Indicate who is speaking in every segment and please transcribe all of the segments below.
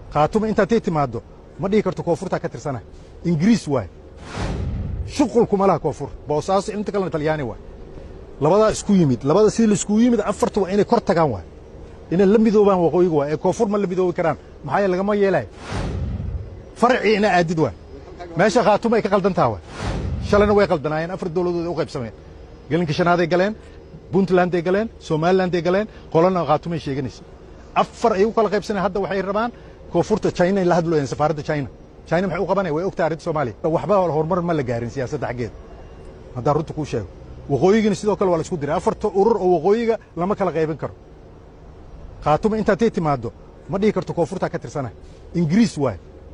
Speaker 1: khaatumo inta timaado ma dhigi karto koonfurta ka tirsana ingiriis waay shuqul kuma laha koonfur boosaaso inta kale talyaani waay labada isku yimid labada sidii isku yimid afartu waa inay kor tagaan waay inay la midoobaan waqooyiga waay ee koonfur ma la midoobi karaan maxay lagama yeelay farci ina aadid waay meesha khaatumo ay ka qaldan tahay waay shalana way qaldanaayeen afar dawladood u qaybsameen galinka shanaad ay galeen puntland ay galeen somaliland ay galeen qolana khaatumo ay sheeganaysa afar ay u kala qaybsaneen hadda waxay rabaan koonfurta China la hadlo safaaradda China maxay u qabanay way ogtaa arinta Soomaaliya waxba horumar ma la gaarin siyaasadda xageed hadda runta ku sheego waqooyiga sidoo kale waa la isku diray afarta urur oo waqooyiga lama kala qaybin karo khaatumo inta timaado ma dhigi karto koonfurta ka tirsana ingiriis waay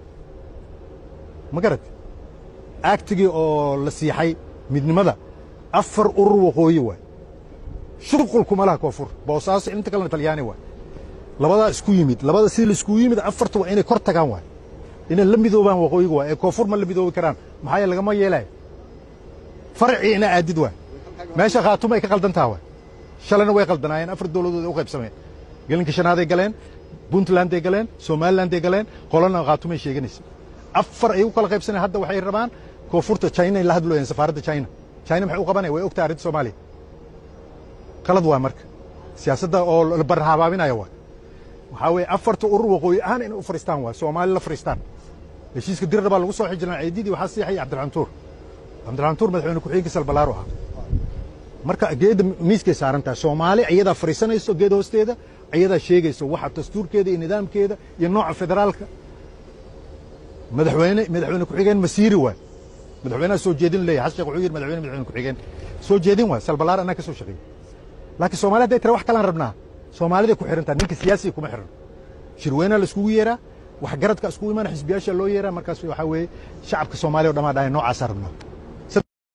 Speaker 1: ma garad actigi oo la siixay midnimada afar urur waqooyi waay shuqul kuma laha koonfur boosaaso inta kale talyaani waay labada isku yimid labada sidii isku yimid afartu waa inay kor tagaan waay inay la midoobaan waqooyiga waay ee koonfur ma la midoobi karaan maxay lagama yeelay farci ina aadid waay meesha khaatumo ay ka qaldan tahay waay shalana way qaldanaayeen afar dawladood u qaybsameen galinka shanaad ay galeen puntland ay galeen somaliland ay galeen qolana khaatumo ay sheeganaysa afar ay u kala qaybsaneen hadda waxay rabaan koonfurta China la hadlo safaaradda China maxay u qabanay way ogtaa arinta Soomaaliya qalad waa marka siyaasadda oo la barhaabinayo waay waxa way afarta urur waqooyi aan in u fariistaan waa Soomaali la fariistaan heshiiska dirir baa lagu soo xijinaa ciididii waxa siixay Cabdiraxmaan Tuur madaxweyne ku xigeenka Salbalaaro ah marka geed miiska saarantaa Soomaali iyada fariisanayso geed hoosteeda iyada sheegayso waxa dastuurkeeda iyo nidaamkeeda iyo nooca federaalka madaxweyne ku xigeen masiiri waa madaxweynaha soo jeedin leeyahay xasan sheekh wuxuu yiri madaxweyne ku xigeen soo jeedin waa Salbalaaro anaka soo shaqeeyay laakiin Soomaaliya ay tira wax kala rabnaa Soomaalida ku xirantaa ninka siyaasi kuma xiran shirweyna la isku yeeraa wax garadka isku imaan xisbiyaasha loo yeeraa markaas waxa weeye shacabka Soomaaliya oo dhamaadhay noocaas rabnaa